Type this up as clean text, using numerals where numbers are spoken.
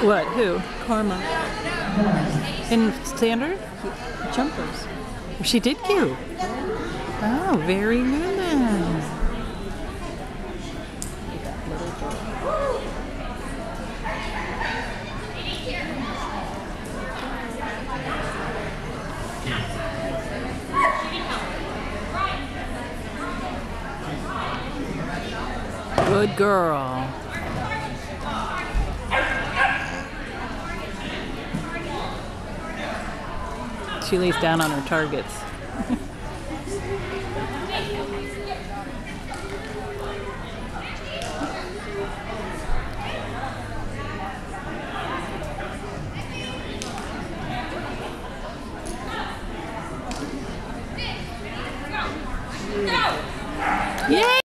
What? Who? Karma. And Sandra? Jumpers. She did cute. Oh, very good then. Good girl. She lays down on her targets. Yay!